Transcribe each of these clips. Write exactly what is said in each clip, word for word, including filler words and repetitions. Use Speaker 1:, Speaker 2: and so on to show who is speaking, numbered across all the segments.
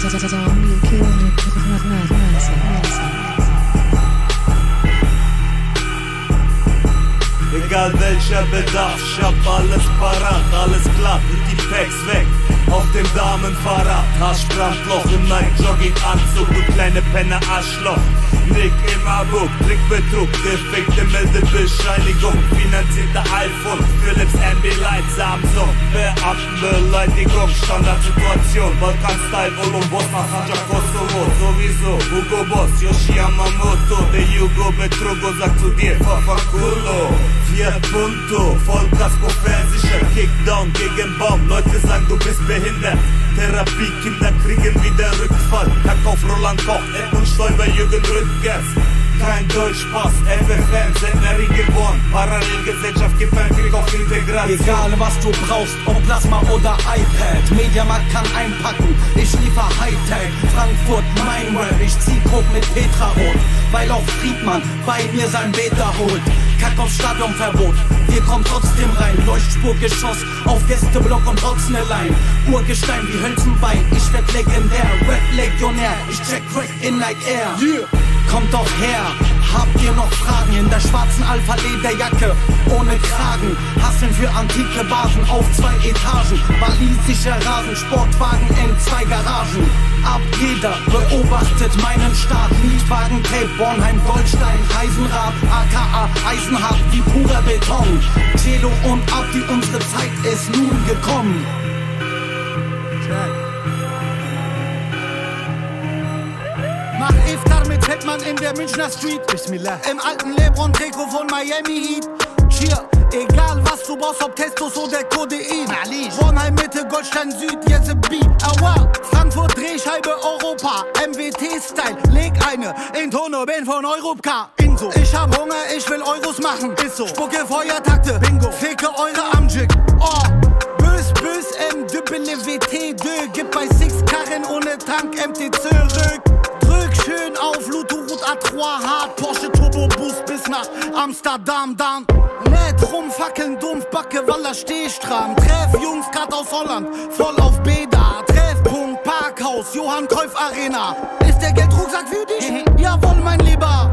Speaker 1: Egal welcher Bedarf, ich hab alles parat, alles klar, die Packs weg. Auf dem Damenfahrrad, Haarstrandloch im Night-Jogging-Anzug, du kleine Penner, Arschloch. Nick im Abuk, Trickbetrug, defekte Meldebescheinigung, finanzierte iPhone, Philips M B Light, Samsung, Beamtenbeleidigung, Standardsituation, Balkan-Style, Olumbos, Mahaja Kosovo, sowieso, Hugo Boss, Yoshi Yamamoto, der Hugo Betrugo sagt zu dir, Fafakulo, Fiat Punto, Vollkasko, versichert, Kickdown gegen Baum, Leute sagen, du bist behindert. Therapie, Kinder kriegen wieder Rückfall. Kack auf Roland Koch, Eck und Stäuber, Jürgen Rüttgers. Kein Deutschpass, F F M, Sendnerin geboren. Parallelgesellschaft, gibt ein Krieg auf Integration.
Speaker 2: Egal was du brauchst, ob Plasma oder iPad, Mediamarkt kann einpacken, ich liefer Hightech. Frankfurt, mein Rap, ich zieh Coke mit Petrarot, weil auch Friedmann bei mir sein Beta holt. Kack auf Stadionverbot, wir kommen trotzdem rein. Leuchtspurgeschoss auf Gästeblock und trotz ne Line. Urgestein wie Hölzenbein, ich werd legendär. Rap-Legionär, ich check Crack in like air. Yeah. Kommt doch her, habt ihr noch Fragen? In der schwarzen Alpha-Lederjacke, ohne Kragen. Hasseln für antike Basen auf zwei Etagen. Walisischer Rasen, Sportwagen in zwei Garagen. Ab jeder beobachtet meinen Start. Mietwagen, Tape, Bornheim, Goldstein, Eisenrad, aka Eisenhart wie purer Beton. Cello und Abdi, unsere Zeit ist nun gekommen.
Speaker 3: Mach Iftar mit Hetman in der Münchner Street. Bismillah. Im alten Lebron-Trikot von Miami Heat. Cheer, egal was du brauchst, ob Testos oder Codein. Bornheim Mitte, Goldstein Süd, jetzt ein Beat. Aua, Frankfurt Drehscheibe Europa. M W T-Style, leg eine in Tono, bin von Europcar. Inso, ich hab Hunger, ich will Euros machen. Ist so, spucke Feuertakte, Bingo. Ficke eure Amjik. Oh, bös, bös, M W T zwei. Gib bei Six Karren ohne Tank M T zurück. Drück schön auf Luturut A drei hart, Porsche Turbo Boost bis nach Amsterdam dann. Nicht rumfackeln, dumpf Backe, Walla Stehstramm. Treff Jungs grad aus Holland, voll auf Beda. Treffpunkt, Parkhaus, Johann Cruyff Arena. Ist der Geldrucksack für dich? Jawohl, mein Lieber.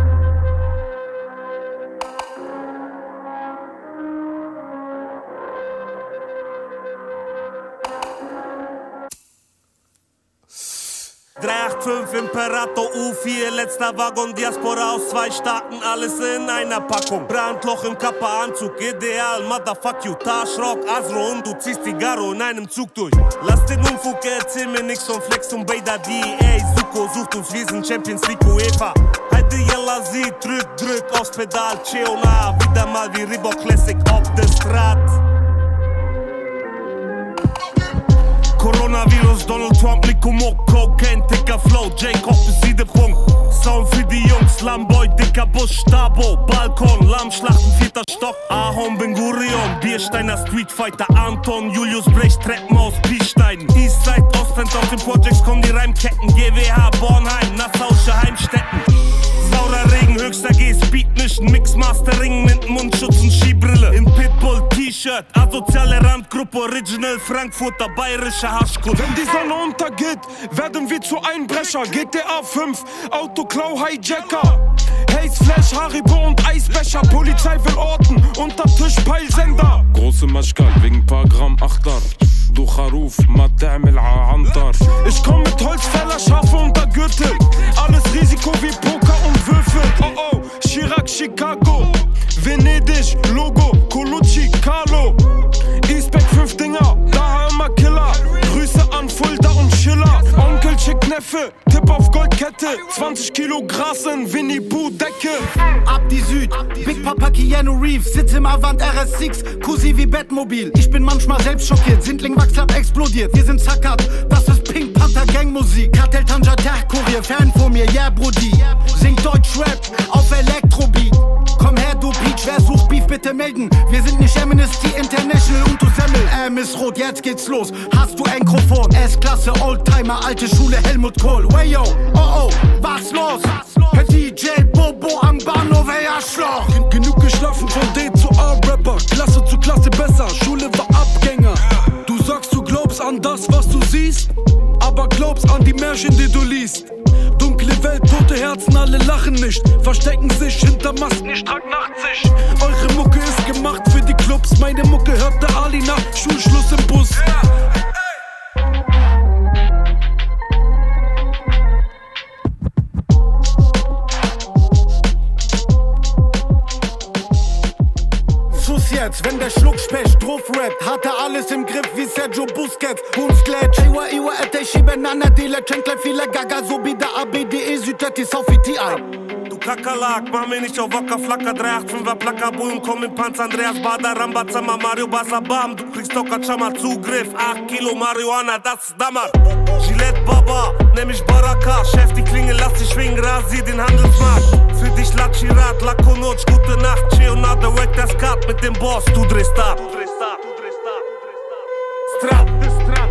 Speaker 1: drei acht fünf Imperator U vier, letzter Waggon, Diaspora aus zwei Staaten, alles in einer Packung. Brandloch im Kappa-Anzug, ideal, motherfuck you, Taschrock, Asro und du ziehst die Garo in einem Zug durch. Lass den Unfug, erzähl mir nix von Flex und Bader D. Ey, Suko sucht uns, wir sind Champions League UEFA. Heide Yalla sie, drück, drück aufs Pedal, Cheona, wieder mal wie Reebok Classic auf der Strat. Coronavirus, Donald Trump, Nico Mock, Cocaine, dicker Flow, Jacob ist wieder Punkt. Sound für die Jungs, Lamboy, dicker Bus, Stabo, Balkon, Lammschlachten, vierter Stock. Ahorn, Ben Gurion, Biersteiner, Streetfighter, Anton, Julius Brecht, Treppenhaus, Piestein. Eastside, Ostend, aus den Projects kommen die Reimketten, G W H, Bornheim, Nassauische Heimstätten. Saurer Regen, höchster G, Speedmischen, Mixmastering mit Mundschutz und Skibrille. Im Pitbull, T-Shirt, asoziale Randgruppe, Original Frankfurter, bayerische Haschkuss.
Speaker 4: Wenn die Sonne untergeht, werden wir zu Einbrecher. G T A fünf, Autoklau, Hijacker. Haze, Flash, Haribo und Eisbecher. Polizei will orten, unter Tisch, Peilsender. Große Maschkal, wegen paar Gramm Achtar. Du Charuf, ma ta'mel Antar. Ich komm mit Holzfäller, Schafe unter Gürtel. Alles Risiko wie Poker und Würfel. Oh oh, Chirac, Chicago. Venedig, Logo, Colucci, Carlo. Eastback, fünf Dinger, daher immer Killer. Grüße an Fulda und Schiller. Onkel, Chick, Neffe, Tipp auf Goldkette. zwanzig Kilo Gras in Winnie Pooh Decke.
Speaker 3: Ab die Süd, Big Papa Keanu Reeves, sitz im Avant R S sechs, Cousi wie Bettmobil. Ich bin manchmal selbst schockiert, Sindling Wachsklapp explodiert. Wir sind zackert, das ist Pink Panther Gangmusik. Kartel Tanja Kurier, Fan vor mir, yeah Brody. Sing Deutschrap auf Elektrobeat. Komm her, du Peach, wer sucht Beef, bitte melden. Wir sind nicht Amnesty International und du Semmel. Ähm ist rot, jetzt geht's los. Hast du Enkrofon? S-Klasse, Oldtimer, alte Schule, Helmut Kohl. Way yo, oh oh, was los? Herr D J Bobo am Bahnhof, ey Arschloch.
Speaker 4: Genug geschlafen von D zu A-Rapper. Klasse zu Klasse besser, Schule war Abgänger. Du sagst, du glaubst an an das, was du siehst, aber glaubst an die Märchen, die du liest. Dunkle Welt, tote Herzen, alle lachen nicht, verstecken sich hinter Masken, ich trag Nachtsicht. Eure Mucke ist gemacht für die Clubs, meine Mucke hört der Ali nach Schulschluss im Bus.
Speaker 3: Wenn der Schluckspecht drauf rappt, hat er alles im Griff wie Sergio Busquets und Skletch. Iwa iwa ete shibenana dile chenkle viele gaga so bida A B D E Südeti Sofi T I.
Speaker 1: Du Kakerlak, mach mich nicht auf Wacker Flacker, drei acht fünfer Placker, Bullen, komm in Panz, Andreas Bader, Rambazama, Mario Basa, Bam. Du kriegst locker Chama Zugriff, acht Kilo Marihuana, das ist Dammer. Gillette Baba, nenn mich Baraka, Chef die Klinge, lass dich schwingen, rasier den Handelsmarkt. Für dich Lachirat, Lakonotsch, gute Nacht, Cheonada, wack das Cut mit dem Boss, du drehst ab. Du drehst ab, du drehst ab, du drehst ab. Strap, strap.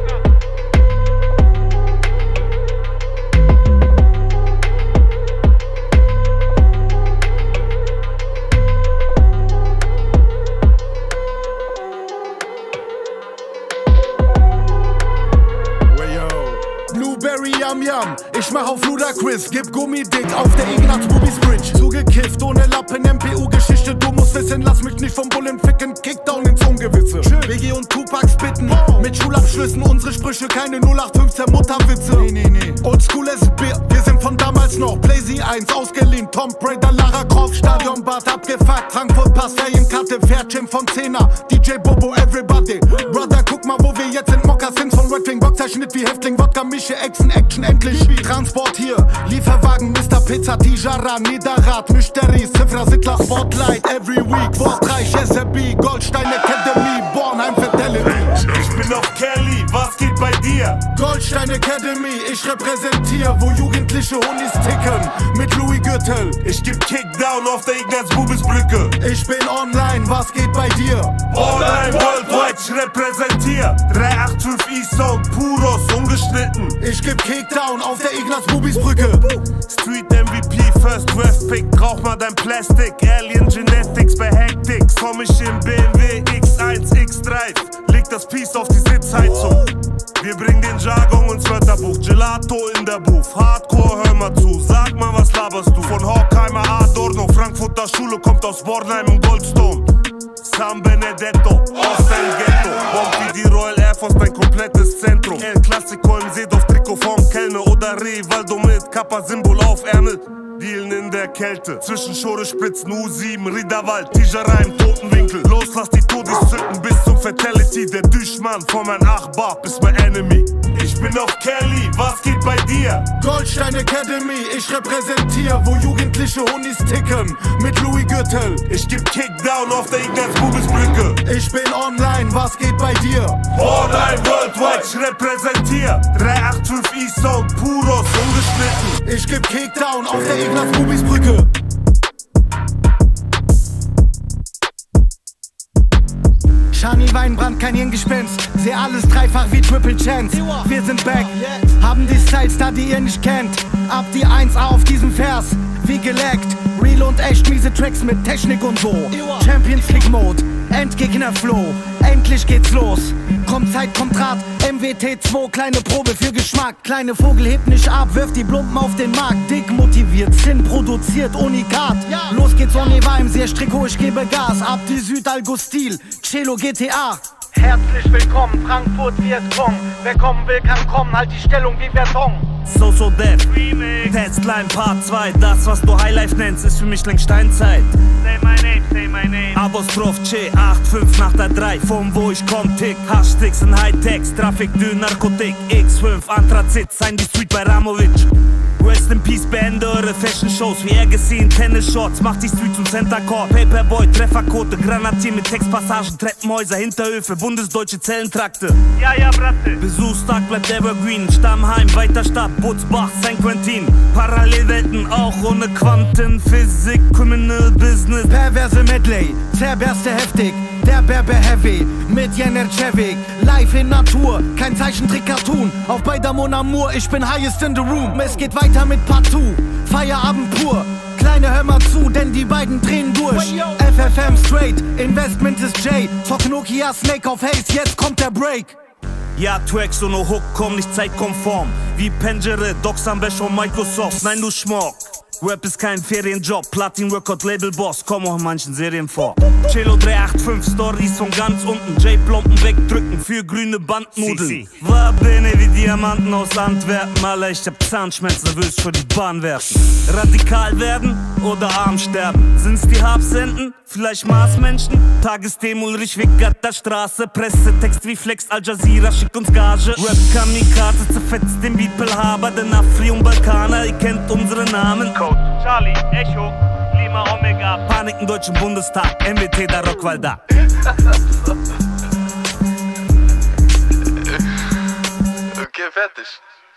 Speaker 3: Yam Yam, ich mach auf Ludacris, gib Gummidick auf der Ignaz Boobies Bridge. Zugekifft, ohne Lappen, M P U-Geschichte, du musst wissen, lass mich nicht vom Bullen ficken, Kickdown ins Ungewisse. Biggie und Tupacs bitten, mit Schulabschlüssen, unsere Sprüche, keine null acht fünfzehn Mutterwitze. Nee, nee, nee. Oldschool as Bier, wir sind von damals noch, Blazy eins, ausgeliehen, Tom Brady, Lara Croft, Stadionbad, abgefuckt, Frankfurt Pass, Ferienkarte, Pferdchen von Zehner, D J Bobo, everybody. Brother, guck mal, wo wir jetzt sind, Mokassins von Red Wing, Boxerschnitt wie Häftling, Wodka, Mische, Echsen, Action, endlich Transport hier, Lieferwagen, Mister Pizza, Tijara, Niederrad, Mysteries, Zifra, Sittler, Spotlight, every week, Wortreich, S R B, Goldstein Academy, Bornheim, Fidelity.
Speaker 1: Ich bin auf Kelly, was geht bei dir?
Speaker 3: Goldstein Academy, ich repräsentiere, wo jugendliche Honis ticken, mit Louis Gürtel.
Speaker 1: Ich geb Kickdown auf der Ignaz Bubis Brücke.
Speaker 3: Ich bin online, was geht bei dir?
Speaker 1: Online, worldwide, ich repräsentiere. drei acht fünf E-Sound, Puros, ungeschnitten.
Speaker 3: Ich geb Kickdown auf der Ignaz Bubis Brücke.
Speaker 1: Street M V P, First Draft Pick, brauch mal dein Plastic. Alien Genetics bei Hectics, komm ich im B M W X eins X drei. Leg das Piece auf die Sitzheizung. Wir bringen den Jargon ins Wörterbuch, Gelato in der Booth. Hardcore, hör mal zu, sag mal, was laberst du? Von Horkheimer, Adorno, Frankfurter Schule, kommt aus Bornheim und Goldstone. San Benedetto, Hostel Ghetto, Bomb wie die Royal Air Force, dein komplettes Zentrum. El Clasico im Seedorf, Trikot vom Kellner oder Rivaldo mit Kappa-Symbol auf Ärmel. Dealen in der Kälte, zwischen Schore, Spritzen, U sieben, Riederwald, Tigerei im Totenwinkel. Los, lass die Todis zücken bis zum Fatality. Der Duschmann von mein Achbar ist mein Enemy. Ich bin auf Kelly, was geht bei dir?
Speaker 3: Goldstein Academy, ich repräsentiere, wo jugendliche Honis ticken, mit Louis Gürtel.
Speaker 1: Ich geb Kickdown auf der Ignaz Bubis Brücke.
Speaker 3: Ich bin online, was geht bei dir?
Speaker 1: Online, worldwide, ich repräsentiere. drei acht fünf E-Sound, Puros, ungeschnitten.
Speaker 3: Ich geb Kickdown auf der Ignaz Bubis Brücke. Shani Weinbrand, kein Hirngespenst. Seh alles dreifach wie Triple Chance. Wir sind back, haben die Styles da, die ihr nicht kennt. Ab die eins A auf diesem Vers, wie geleckt. Real und echt miese Tracks mit Technik und so. Champions League Mode, Endgegner Flow. Endlich geht's los. Kommt Zeit, kommt Draht. M W T zwei, kleine Probe für Geschmack. Kleine Vogel hebt nicht ab, wirft die Blumpen auf den Markt. Dick motiviert, Sinn produziert, Unikat. Los geht's, on Eva im Trikot, ich gebe Gas. Ab die Süd-Algo-Stil, Cello G T A. Herzlich willkommen, Frankfurt, Vietcong. Wer kommen will, kann kommen, halt die Stellung wie Verton.
Speaker 1: So So Death, Testline Part zwei. Das, was du Highlife nennst, ist für mich längst Steinzeit. Say my name, say my name. Apostroph C, acht fünf nach der drei. Von wo ich komm, Tick, Hashsticks und Hightechs. Traffic, Dü, Narkotik, X fünf, Anthrazit, sein die Street bei Ramovic. Rest in Peace, beende eure Fashion-Shows. Wie er gesehen, Tennis-Shorts, macht die Street zum Center-Court. Paperboy, Trefferquote, Granatier mit Textpassagen, Treppenhäuser, Hinterhöfe, bundesdeutsche Zellentrakte. Ja, ja, Bratte. Besuchstag bleibt Evergreen, Stammheim, weiter Stadt, Butzbach, Saint Quentin. Parallelwelten, auch ohne Quantenphysik, Criminal Business.
Speaker 3: Perverse Medley, Zerberste heftig, der Berber Heavy, mit Jenner Cevik. Live in Natur, kein Zeichentrick-Cartoon. Auch bei der Mon Amour, ich bin highest in the room. Es geht weiter mit Part zwei, Feierabend pur. Kleine, hör mal zu, denn die beiden drehen durch. F F M straight, Investment ist J. Zock Nokia Snake auf Haze, jetzt kommt der Break.
Speaker 1: Ja, Tracks und no Hook kommen nicht zeitkonform. Wie Pencere, Docs am Becher und Microsoft. Nein, du Schmock. Rap ist kein Ferienjob, Platin-Record-Label-Boss, komm auch in manchen Serien vor. Cello drei acht fünf, Stories von ganz unten, J-Plomben wegdrücken für grüne Bandnudeln. War Bene wie Diamanten aus Antwerpen, Alter, ich hab Zahnschmerzen, nervös für die Bahn werfen. Radikal werden oder arm sterben, sind's die Habsenden, vielleicht Marsmenschen? Tagesthemen Ulrich Wickert, der Straße, Pressetext wie Flex, Al Jazeera, schick uns Gage. Rap Kamikaze, zerfetzt den Beat Pelhaber, den Afri und Balkaner, ihr kennt unsere Namen. Charlie, Echo, Lima, Omega, Panik im Deutschen Bundestag, M W T, der Rockwall da.
Speaker 5: Okay, fertig.